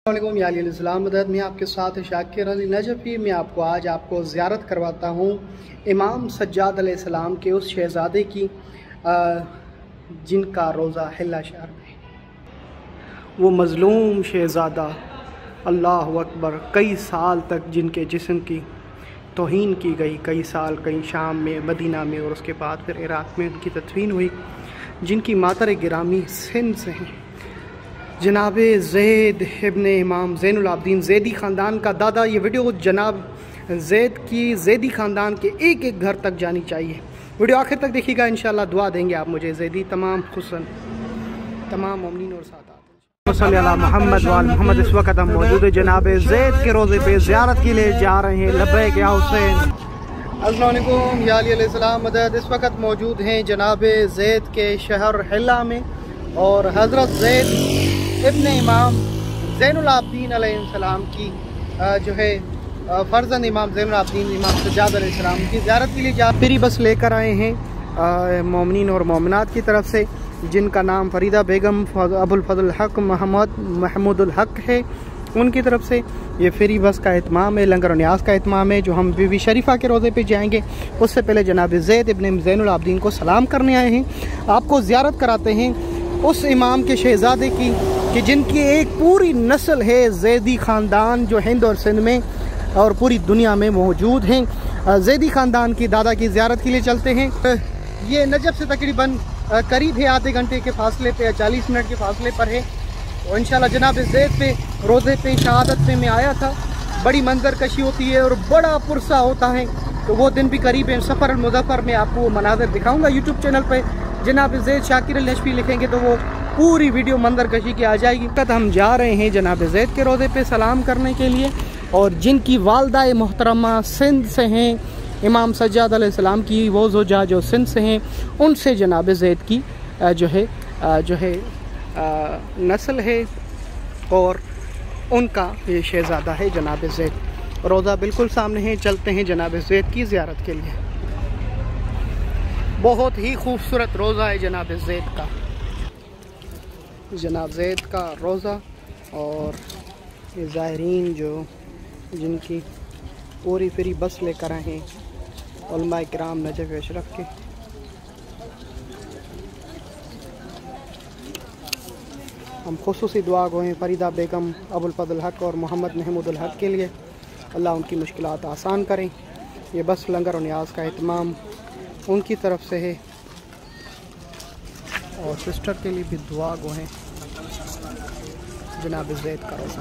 अस्सलामुअलैकुम या अली मदद में आपके साथ शाकिर अली नजफी। मैं आज आपको ज़ियारत करवाता हूँ इमाम सज्जाद अलैहिस्सलाम के उस शहज़ादे की जिनका रोज़ा हिल्ला शहर में। वो मज़लूम शहज़ादा, अल्लाह अकबर, कई साल तक जिनके जिस्म की तौहीन की गई, कई साल कहीं शाम में, मदीना में और उसके बाद फिर इराक़ में उनकी तदफीन हुई, जिनकी मातर गिरामी सिंध से हैं। जनाब ज़ैद इब्ने इमाम ज़ैनुल आबिदीन ज़ैदी ख़ानदान का दादा। ये वीडियो जनाब ज़ैद की ज़ैदी ख़ानदान के एक एक घर तक जानी चाहिए। वीडियो आखिर तक देखिएगा, इंशाअल्लाह दुआ देंगे आप मुझे ज़ैदी तमाम खुसन तमाम मोमिनीन और सादात। मोहम्मद वाल मोहम्मद। इस वक्त हम मौजूद है जनाब ज़ैद के रोज़े पे, ज़ियारत के लिए जा रहे हैं। लब्बैक या हुसैन। अस्सलाम वालेकुम या अली अलैहिस्सलाम मदद। इस वक्त मौजूद हैं जनाब ज़ैद के शहर हिल्ला में और हज़रत ज़ैद इब्ने इमाम ज़ैनुल आबिदीन अलैहिस्सलाम की जो है फ़र्ज़ंद इमाम ज़ैनुल आबिदीन इमाम सज्जाद अलैहिस्सलाम की ज़ियारत के लिए फ्री बस लेकर आए हैं मोमिनीन और मोमिनात की तरफ से, जिनका नाम फरीदा बेगम अबुल फजल हक महमूदुल हक है। उनकी तरफ से ये फ्री बस का एहतमाम है, लंगर और न्याज का एहतमाम है, जो हम बीबी शरीफा के रोज़े पे जाएंगे। उससे पहले जनाब ज़ैद इब्ने ज़ैनुल आबिदीन को सलाम करने आए हैं। आपको ज़ियारत कराते हैं उस इमाम के शहज़ादे की कि जिनकी एक पूरी नस्ल है ज़ैदी ख़ानदान, जो हिंद और सिंध में और पूरी दुनिया में मौजूद हैं। ज़ैदी ख़ानदान की दादा की ज़ियारत के लिए चलते हैं। ये नजफ़ से तकरीबन करीब है आधे घंटे के फासले पे या 40 मिनट के फासले पर है। और इंशाल्लाह जनाब ज़ैद पे रोज़े पे शहादत पे मैं आया था। बड़ी मंजर कशी होती है और बड़ा पुरसा होता है, तो वो दिन भी करीब है। सफ़र मुज़फ़्फ़र में आपको वो मनाज़र दिखाऊँगा यूट्यूब चैनल पर। जनाब ज़ैद शाकिर अली नजफी लिखेंगे तो वो पूरी वीडियो मंजर कशी की आ जाएगी। तब हम जा रहे हैं जनाब ज़ैद के रोज़े पे सलाम करने के लिए, और जिनकी वालदा मोहतरमा सिंध से हैं, इमाम सज्जाद अलैहिस्सलाम की वो ज़ौजा जो सिंध से हैं, उनसे जनाब ज़ैद की जो है नस्ल है और उनका ये शहज़ादा है जनाब ज़ैद। रोज़ा बिल्कुल सामने है, चलते हैं जनाब ज़ैद की ज़ियारत के लिए। बहुत ही खूबसूरत रोज़ा है जनाब ज़ैद का, जनाब ज़ैद का रोज़ा। और ये ज़ायरीन जो जिनकी पूरी फ्री बस लेकर आए हैं, उलमा किराम नजफ़ अशरफ के। हम खुसूसी दुआ गो हैं फरीदा बेगम अबुल फजल हक और मोहम्मद महमूदुल हक के लिए, अल्लाह उनकी मुश्किलात आसान करें। ये बस लंगर और न्याज का एहतमाम उनकी तरफ से है, और सिस्टर के लिए भी दुआ गो हैं जनाब ज़ैद का रोज़ा।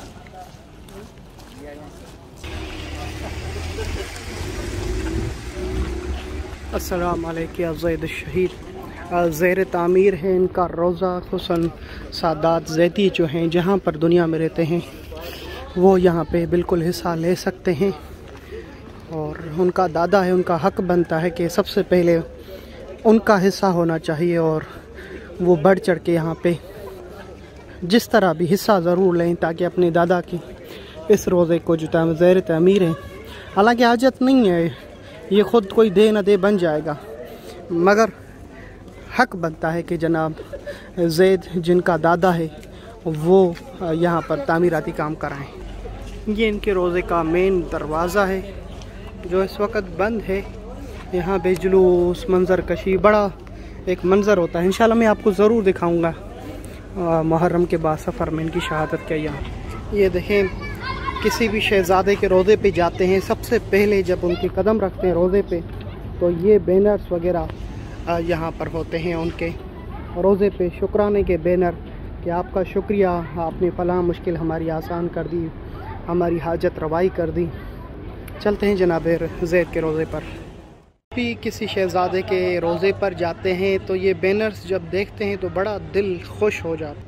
अस्सलाम वालेकुम ज़ैद शहीद। ज़ेर तामीर है इनका रोज़ा। हुसन सादात ज़ैदी जो हैं जहाँ पर दुनिया में रहते हैं वो यहाँ पे बिल्कुल हिस्सा ले सकते हैं, और उनका दादा है, उनका हक बनता है कि सबसे पहले उनका हिस्सा होना चाहिए, और वो बढ़ चढ़ के यहाँ पे जिस तरह भी हिस्सा ज़रूर लें, ताकि अपने दादा की इस रोज़े को जो ज़ेर तामीर है, हालांकि हाजत नहीं है, ये ख़ुद कोई दे न दे बन जाएगा, मगर हक बनता है कि जनाब ज़ैद जिनका दादा है वो यहाँ पर तामीराती काम कराएं। ये इनके रोज़े का मेन दरवाज़ा है जो इस वक्त बंद है। यहाँ पे जुलूस, मंजर कशी, बड़ा एक मंज़र होता है। इंशाल्लाह मैं आपको ज़रूर दिखाऊंगा मुहर्रम के बाद सफ़र में इनकी शहादत के यहाँ। ये देखें, किसी भी शहज़ादे के रोज़े पे जाते हैं, सबसे पहले जब उनके कदम रखते हैं रोज़े पे, तो ये बैनर्स वगैरह यहाँ पर होते हैं उनके रोज़े पे, शुक्राने के बैनर कि आपका शुक्रिया, आपने फ़लाँ मुश्किल हमारी आसान कर दी, हमारी हाजत रवाई कर दी। चलते हैं जनाब ज़ैद के रोज़े पर। भी किसी शहज़ादे के रोज़े पर जाते हैं तो ये बैनर्स जब देखते हैं तो बड़ा दिल खुश हो जाता।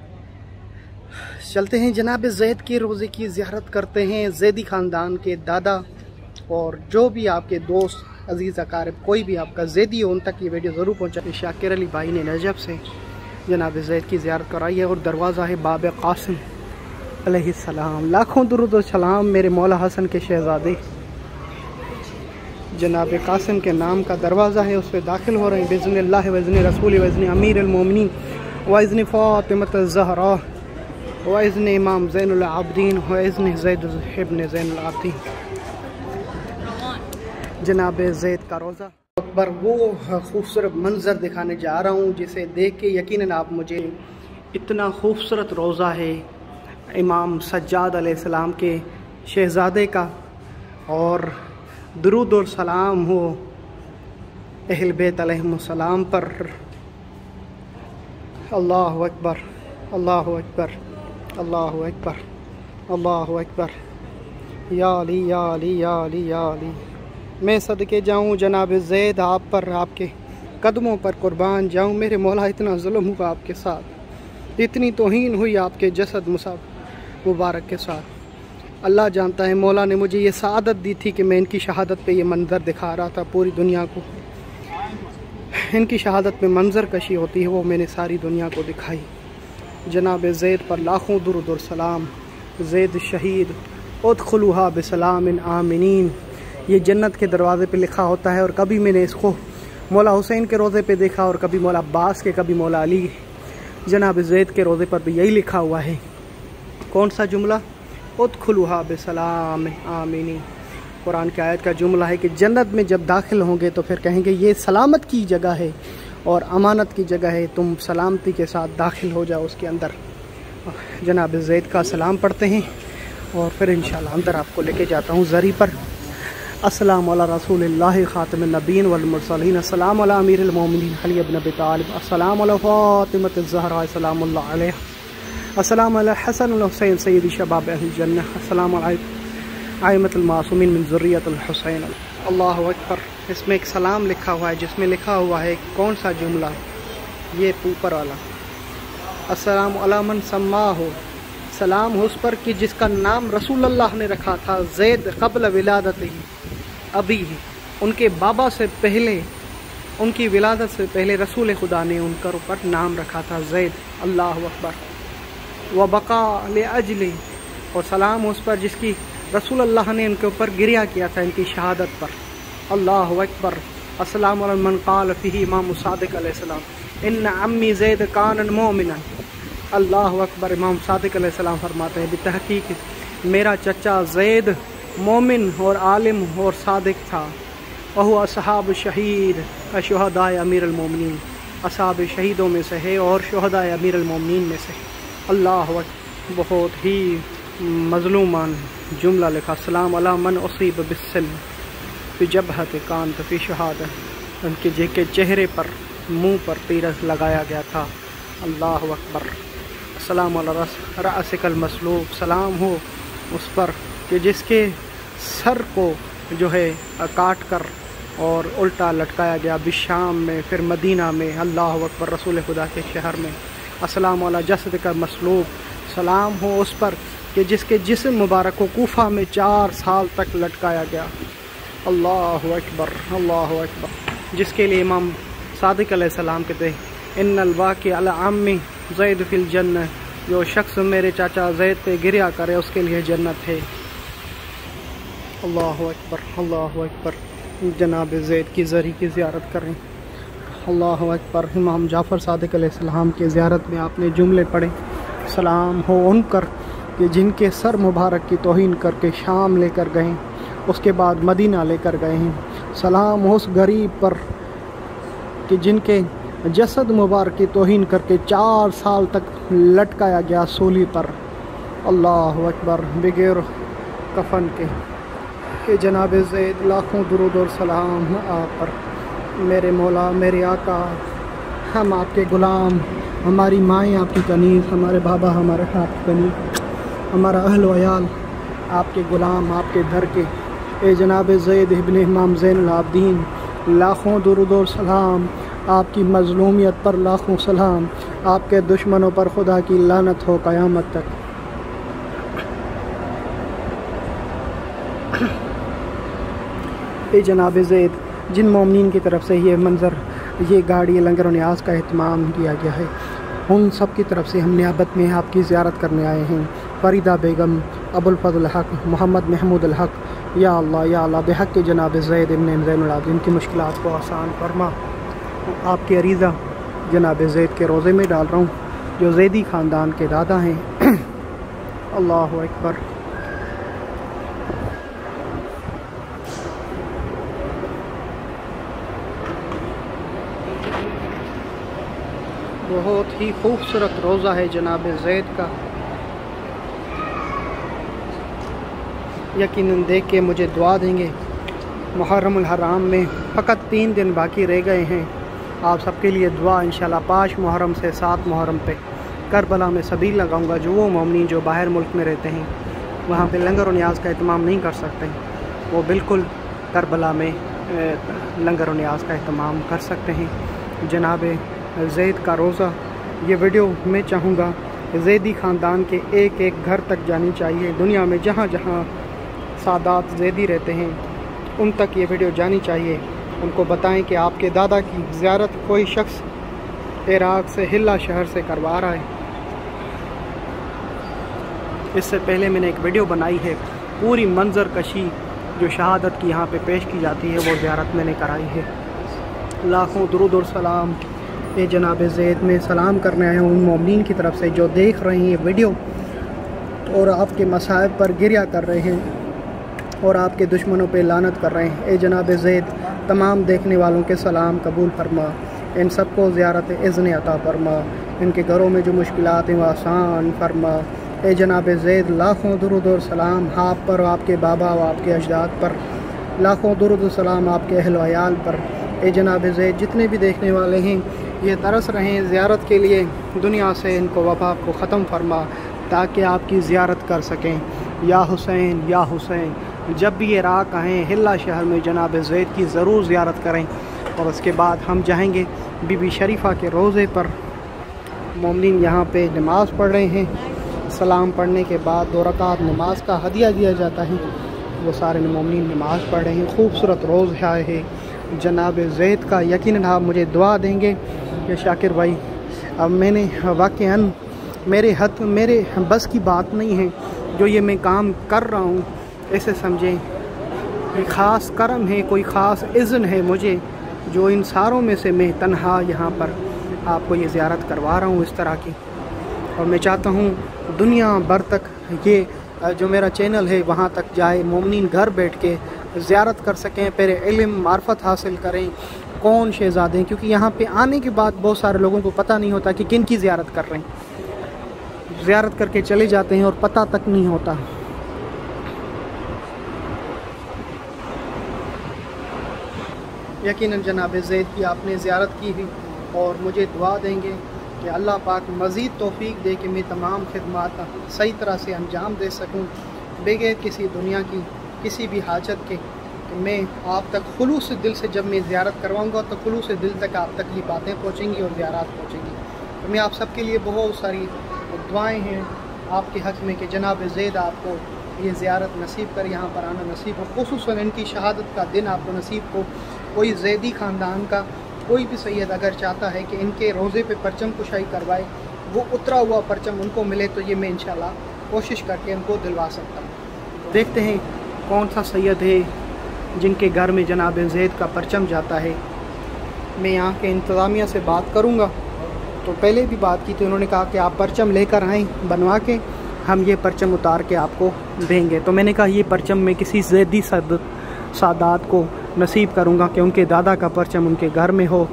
चलते हैं जनाब ज़ैद के रोज़े की ज़ियारत करते हैं। ज़ैदी ख़ानदान के दादा और जो भी आपके दोस्त अज़ीज़ अकारिब कोई भी आपका ज़ैदी हो, उन तक ये वीडियो ज़रूर पहुँचाए। शाकिर अली भाई ने नजफ़ से जनाब ज़ैद की ज़ियारत कराई है, और दरवाज़ा है बाब क़ासिम अलैहिस्सलाम। लाखों दुरूद और सलाम मेरे मौला हसन के शहज़ादे जनाब क़ासिम के नाम का दरवाज़ा है, उस पर दाखिल हो रहे हैं बिज़्निल्लाह वज़्नि रसूल वज़्नि अमीर अल मोमिनीन वज़्नि फ़ातिमा ज़हरा وإذن امام زین العابدین وإذن زید ابن زین العابدین. جناب زید کا روزہ اکبر وہ خوبصورت منظر دکھانے جا رہا ہوں جسے دیکھ کے یقیناً آپ مجھے اتنا خوبصورت روزہ ہے امام سجاد علیہ السلام کے شہزادے کا، اور درود و سلام ہو اہل بیت علیہم السلام پر. اللہ اکبر اللہ اکبر اللہ اکبر اللہ اکبر. یا علی یا علی یا علی یا علی. میں صدقے جاؤں جناب زید آپ پر، آپ کے قدموں پر قربان جاؤں. میرے مولا اتنا ظلم ہوا آپ کے ساتھ، اتنی توہین ہوئی آپ کے جسد مبارک کے ساتھ. اللہ جانتا ہے مولا نے مجھے یہ سعادت دی تھی کہ میں ان کی شہادت پہ یہ منظر دکھا رہا تھا پوری دنیا کو. ان کی شہادت میں منظر کشی ہوتی ہے، وہ میں نے ساری دنیا کو دکھائی. جناب زید پر لاکھوں درود و سلام. زید شہید ادخلوها بسلام آمنین، یہ جنت کے دروازے پہ لکھا ہوتا ہے، اور کبھی میں نے اس کو مولا حسین کے روزے پہ دیکھا، اور کبھی مولا عباس کے، کبھی مولا علی. جناب زید کے روزے پر بھی یہی لکھا ہوا ہے. کون سا جملہ؟ ادخلوها بسلام آمنین. قرآن کی آیت کا جملہ ہے کہ جنت میں جب داخل ہوں گے تو پھر کہیں گے یہ سلامت کی جگہ ہے اور امانت کی جگہ ہے، تم سلامتی کے ساتھ داخل ہو جاؤ اس کے اندر. جناب زید کا سلام پڑھتے ہیں اور پھر انشاءاللہ اندر آپ کو لے کے جاتا ہوں زری پر. السلام علی رسول اللہ خاتم النبیین والمرسلین. السلام علی امیر المومنین علی بن ابی طالب. السلام علی فاطمۃ الزہراء سلام اللہ علیہا. السلام علی حسن الحسین سید شباب اہل الجنہ. السلام علی ائمۃ المعصومین من ذریۃ الحسین. اللہ اکبر. اس میں ایک سلام لکھا ہوا ہے جس میں لکھا ہوا ہے کون سا جملہ؟ یہ اوپر والا. السلام علی من سماہ، سلام ہو اس پر کہ جس کا نام رسول اللہ نے رکھا تھا زید قبل ولادتہ ابی، ان کے بابا سے پہلے، ان کی ولادت سے پہلے رسول خدا نے ان کے اوپر نام رکھا تھا زید. اللہ اکبر. وبقا لاجل، اور سلام اس پر جس کی رسول اللہ نے ان کے اوپر گریہ کیا تھا ان کی شہادت پر. اللہ اکبر. السلام علی من قال فیہ امام صادق علیہ السلام ان عمی زید کان مومنا. اللہ اکبر. امام صادق علیہ السلام فرماتے ہیں بتحقیق میرا چچا زید مومن اور عالم اور صادق تھا. وہو اصحاب شہید شہداء امیر المومنین، اصحاب شہیدوں میں سے ہے اور شہداء امیر المومنین میں سے. اللہ اکبر. بہت ہی مظلومان جملہ لکھا. السلام علی من اصیب بالسلم فی جبہۃ کانت فی شہادہ، ان کے چہرے پر، منہ پر تیر لگایا گیا تھا. اللہ اکبر. السلام علی رأسک المسلوب، سلام ہو اس پر کہ جس کے سر کو جو ہے کاٹ کر اور الٹا لٹکایا گیا بالشام میں، پھر مدینہ میں. اللہ اکبر. رسول خدا کے شہر میں. السلام علی جسد کا مسلوب، سلام ہو اس پر کہ جس کے جسم مبارک کو کوفہ میں 4 سال تک لٹکایا گیا. اللہ اکبر اللہ اکبر. جس کے لیے امام صادق علیہ السلام کہتے ہیں ان الواقع علی عمی زید فی الجنہ، جو شخص میرے چاچا زید پہ گریہ کرے اس کے لیے جنت ہے. اللہ اکبر اللہ اکبر. جناب زید کی زری کی زیارت کریں. اللہ اکبر. امام جعفر صادق علیہ السلام کی زیارت میں آپ نے جملے پڑھے. سلام ہو ان پر کہ جن کے سر مبارک کی توہین کر کے شام لے کر گئے، اس کے بعد مدینہ لے کر گئے ہیں. سلام ہو اس غریب پر کہ جن کے جسد مبارک کی توہین کر کے 4 سال تک لٹکایا گیا سولی پر. اللہ اکبر. بغیر کفن کے. کہ جناب زید لاکھوں درود اور سلام آپ پر. میرے مولا، میرے آقا، ہم آپ کے غلام، ہماری مائیں آپ کی کنیز، ہمارے بابا ہمارے آپ کی کنیز، ہمارا اہل و عیال آپ کے غلام، آپ کے در کے. اے جناب زید ابن امام زین العابدین، لاکھوں درود و سلام آپ کی مظلومیت پر، لاکھوں سلام آپ کے دشمنوں پر، خدا کی لعنت ہو قیامت تک. اے جناب زید، جن مومنین کی طرف سے یہ منظر، یہ گاڑی لنگر و نیاز کا اہتمام کیا گیا ہے، ان سب کی طرف سے ہم نیابت میں آپ کی زیارت کرنے آئے ہیں. فریدہ بیگم، ابو الفضل الحق، محمد محمود الحق. یا اللہ بحق جناب زید ابن زین العابدین کی مشکلات کو آسان فرما. آپ کے عریضہ جناب زید کے روزے میں ڈال رہا ہوں جو زیدی خاندان کے دادا ہیں. अल्लाहु अकबर। बहुत ही खूबसूरत रोज़ा है जनाब ज़ैद का। यकीनन देख के मुझे दुआ देंगे। मुहर्रमुल हराम में फ़कत 3 दिन बाकी रह गए हैं। आप सबके लिए दुआ इंशाल्लाह 5 मुहर्रम से 7 मुहर्रम पे करबला में सबील लगाऊंगा। जो वो मोमिनीन जो बाहर मुल्क में रहते हैं, वहाँ पे लंगर और न्याज का एहतमाम नहीं कर सकते, वो बिल्कुल करबला में लंगर और न्याज का एहतमाम कर सकते हैं। जनाब ज़ैद का रोज़ा, ये वीडियो मैं चाहूँगा ज़ैदी ख़ानदान के एक एक घर तक जानी चाहिए। दुनिया में जहाँ जहाँ सादात ज़ैदी रहते हैं, उन तक ये वीडियो जानी चाहिए। उनको बताएं कि आपके दादा की ज़ियारत कोई शख्स इराक़ से हिल्ला शहर से करवा रहा है। इससे पहले मैंने एक वीडियो बनाई है, पूरी मंजर कशी जो शहादत की यहाँ पे पेश की जाती है, वो ज़ियारत मैंने कराई है। लाखों दुरूद और सलाम ये जनाब ज़ैद में सलाम करने आए हैं उन मोमिनीन की तरफ से जो देख रहे हैं ये वीडियो और आपके मसाइब पर गिरिया कर रहे हैं और आपके दुश्मनों पे लानत कर रहे हैं। ए जनाब ज़ैद, तमाम देखने वालों के सलाम कबूल फरमा, इन सबको ज़ियारत इज़्न अता फरमा, इनके घरों में जो मुश्किलात हैं वो आसान फरमा। ए जनाब ज़ैद, लाखों दुरूद और सलाम आप पर, आपके बाबा व आपके अजदाद पर, लाखों दुरूद और सलाम आपके अहल व अयाल पर। ए जनाब ज़ैद, जितने भी देखने वाले हैं ये तरस रहे हैं ज़ियारत के लिए, दुनिया से इनको वबा को ख़त्म फरमा ताकि आपकी ज़ियारत कर सकें। या हुसैन या हुसैन, जब भी इराक़ आएँ हिल्ला शहर में जनाब ज़ैद की ज़रूर ज़ियारत करें। और उसके बाद हम जाएंगे बीबी शरीफ़ा के रोज़े पर। मोमिनीन यहाँ पे नमाज़ पढ़ रहे हैं। सलाम पढ़ने के बाद 2 रकात नमाज का हदिया दिया जाता है। वो सारे मोमिनीन नमाज़ पढ़ रहे हैं। खूबसूरत रोज़ा है जनाब ज़ैद का। यकीनन आप मुझे दुआ देंगे कि शाकिर भाई, अब मैंने वाक़ईन मेरे बस की बात नहीं है जो ये मैं काम कर रहा हूँ। ऐसे समझें कोई ख़ास करम है, कोई ख़ास इज़्न है मुझे, जो इन सारों में से मैं तन्हा यहाँ पर आपको ये ज़ियारत करवा रहा हूँ इस तरह की। और मैं चाहता हूँ दुनिया भर तक ये जो मेरा चैनल है वहाँ तक जाए, मोमिनीन घर बैठ के ज़ियारत कर सकें, पहले इल्म मार्फत हासिल करें कौन शहज़ादे हैं, क्योंकि यहाँ पे आने के बाद बहुत सारे लोगों को पता नहीं होता कि किन की ज़ियारत कर रहे हैं। ज़ियारत करके चले जाते हैं और पता तक नहीं होता। यकीनन जनाब ज़ैद की आपने ज़ियारत की हुई और मुझे दुआ देंगे कि अल्लाह पाक मज़ीद तौफ़ीक दे कि मैं तमाम खिदमात सही तरह से अंजाम दे सकूँ, बगैर किसी दुनिया की किसी भी हाजत के। कि मैं आप तक खुलूस दिल से, जब मैं ज़ियारत करवाऊँगा तो खुलूस दिल तक आप तक ये बातें पहुँचेंगी और ज़ियारत पहुँचेंगी। तो मैं आप सबके लिए बहुत सारी दुआएँ हैं आपके हक़ में कि जनाब ज़ैद आपको ये ज़ियारत नसीब कर, यहाँ पर आना नसीब हो, खुसूसन इनकी शहादत का दिन आपको नसीब हो। कोई ज़ैदी ख़ानदान का कोई भी सैयद अगर चाहता है कि इनके रोज़े पे परचम कुशाई करवाए, वो उतरा हुआ परचम उनको मिले, तो ये मैं इंशाल्लाह कोशिश करके उनको दिलवा सकता हूँ। देखते हैं कौन सा सैयद है जिनके घर में जनाब ज़ैद का परचम जाता है। मैं यहाँ के इंतज़ामिया से बात करूँगा। तो पहले भी बात की थी, उन्होंने कहा कि आप परचम लेकर आएँ बनवा के, हम ये परचम उतार के आपको देंगे। तो मैंने कहा ये परचम मैं किसी ज़ैदी सादात को नसीब करूँगा कि उनके दादा का परचम उनके घर में हो,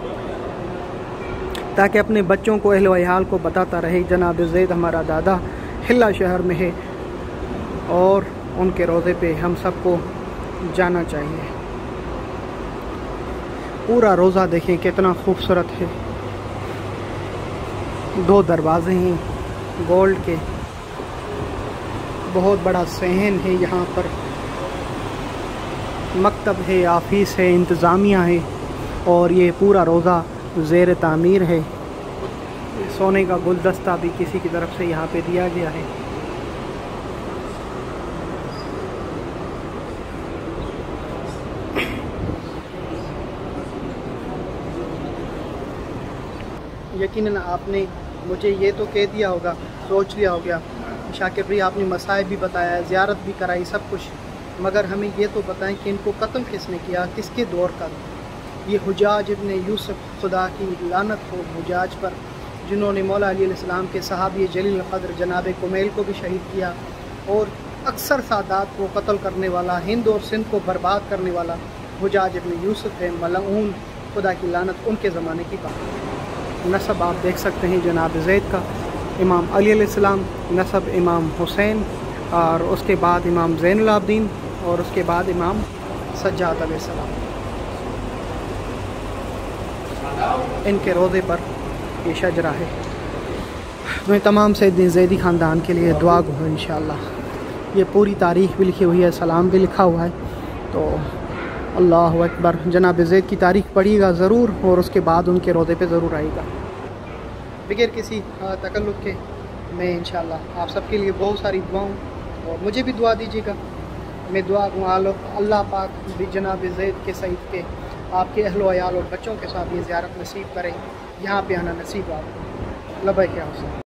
ताकि अपने बच्चों को, अहल व अयाल को बताता रहे जनाब ज़ैद हमारा दादा हिल्ला शहर में है और उनके रोज़े पे हम सबको जाना चाहिए। पूरा रोज़ा देखें कितना खूबसूरत है। 2 दरवाज़े हैं गोल्ड के, बहुत बड़ा सहन है यहाँ पर, मकतब है, ऑफिस है, इंतज़ामिया है और ये पूरा रोज़ा ज़ेर तामीर है। सोने का गुलदस्ता भी किसी की तरफ से यहाँ पे दिया गया है। यकीनन आपने मुझे ये तो कह दिया होगा, सोच लिया होगा शाकिर भाई आपने मसाइब भी बताया, ज़ियारत भी कराई, सब कुछ, मगर हमें ये तो बताएं कि इनको कत्ल किसने किया, किसके दौर का। ये हुजाज इब्न यूसुफ, खुदा की लानत हो हुजाज पर, جنہوں نے مولا علی علیہ السلام کے صحابی جلیل قدر جناب کمیل کو بھی شہید کیا، اور اکثر سادات کو قتل کرنے والا، ہند اور سندھ کو برباد کرنے والا حجاج ابن یوسف ہے، ملعون، خدا کی لعنت ان کے زمانے کی بات۔ نسب آپ دیکھ سکتے ہیں جناب زید کا، امام علی علیہ السلام، نسب امام حسین، اور اس کے بعد امام زین العابدین، اور اس کے بعد امام سجاد علیہ السلام۔ ان کے روضے پر یہ شجرہ ہے۔ میں تمام سید زیدی خاندان کے لیے دعا گو ہوں انشاءاللہ۔ یہ پوری تاریخ بھی لکھی ہوئی ہے، سلام بھی لکھا ہوا ہے، تو اللہ اکبر۔ جناب زید کی تاریخ پڑھیے گا ضرور، اور اس کے بعد ان کے روضے پہ ضرور آئے گا۔ بغیر کسی تکلف کے میں انشاءاللہ آپ سب کے لیے بہت ساری دعاؤں، اور مجھے بھی دعا دیجیے گا۔ میں دعا دوں اللہ پاک بھی جناب زید کے سعید کے آپ کے اہل و عیال اور بچوں کے ساتھ یہ زیارت نصیب کریں، یہاں پہ آنا نصیب آپ کو۔ لبیک یا حسین۔